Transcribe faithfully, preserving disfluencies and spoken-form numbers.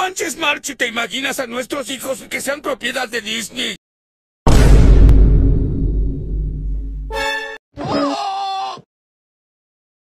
manches, March, ¿te imaginas a nuestros hijos que sean propiedad de Disney?